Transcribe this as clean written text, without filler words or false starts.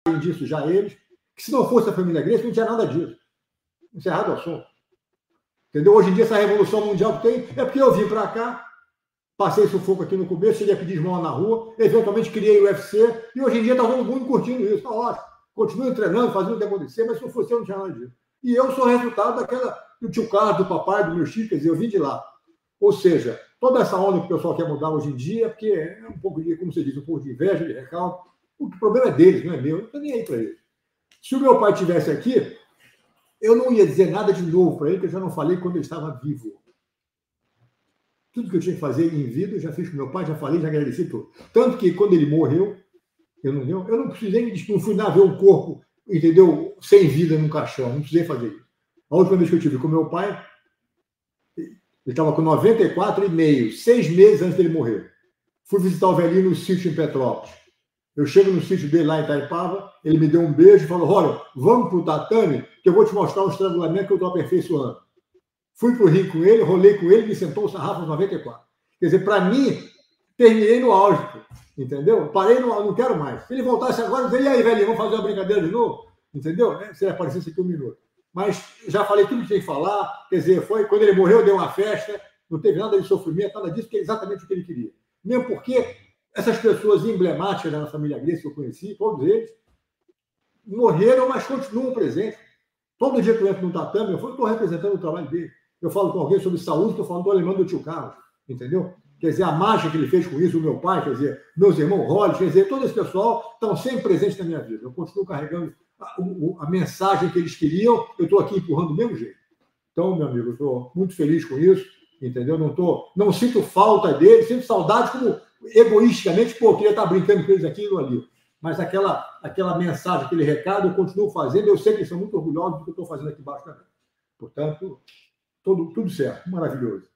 disso já eles, que se não fosse a família Grace, não tinha nada disso. Encerrado o assunto. Entendeu? Hoje em dia, essa revolução mundial que tem é porque eu vim para cá, passei sufoco aqui no começo, cheguei a pedir esmola na rua, eventualmente criei o UFC, e hoje em dia está todo mundo curtindo isso. Está ótimo. Continuo treinando, fazendo o que acontecer, mas se não fosse eu, não tinha nada disso. E eu sou resultado do tio Carlos, do papai, do meu Chico, quer dizer, eu vim de lá. Ou seja, toda essa onda que o pessoal quer mudar hoje em dia, porque é um pouco de, como você diz, um pouco de inveja, de recalque. O problema é deles, não é meu. Eu não estou nem aí para eles. Se o meu pai estivesse aqui, eu não ia dizer nada de novo para ele, que eu já não falei quando ele estava vivo. Tudo que eu tinha que fazer em vida, eu já fiz com meu pai, já falei, já agradeci tudo. Tanto que quando ele morreu, eu não precisei, não fui lá ver um corpo, entendeu, sem vida num caixão, não precisei fazer isso. A última vez que eu tive com meu pai, ele estava com 94,5, 6 meses antes dele morrer. Fui visitar o velhinho no sítio em Petrópolis. Eu chego no sítio dele lá em Itaipava, ele me deu um beijo e falou: olha, vamos para o tatame, que eu vou te mostrar um estrangulamento que eu estou aperfeiçoando. Fui para o ringue com ele, rolei com ele, me sentou o sarrafo aos 94. Quer dizer, para mim, terminei no auge, entendeu? Parei no não quero mais. Se ele voltasse agora, eu diria: e aí, velhinho, vamos fazer uma brincadeira de novo? Entendeu? Se ele aparecesse aqui um minuto. Mas já falei tudo que tinha que falar, quer dizer, foi quando ele morreu, deu uma festa, não teve nada de sofrimento, nada disso, que é exatamente o que ele queria. Mesmo porque essas pessoas emblemáticas da família Grace que eu conheci, todos eles, morreram, mas continuam presentes. Todo dia que eu entro no tatame, eu estou representando o trabalho dele. Eu falo com alguém sobre saúde, estou falando do alemão do tio Carlos, entendeu? Quer dizer, a mágica que ele fez com isso, o meu pai, quer dizer, meus irmãos Rolls, quer dizer, todo esse pessoal estão sempre presentes na minha vida. Eu continuo carregando a mensagem que eles queriam, eu estou aqui empurrando do mesmo jeito. Então, meu amigo, eu estou muito feliz com isso, entendeu? Não sinto falta deles, sinto saudade como egoisticamente, pô, eu queria estar brincando com eles aqui e ali. Mas aquela mensagem, aquele recado, eu continuo fazendo, eu sei que eles são muito orgulhosos do que eu estou fazendo aqui embaixo também. Portanto, tudo certo, maravilhoso.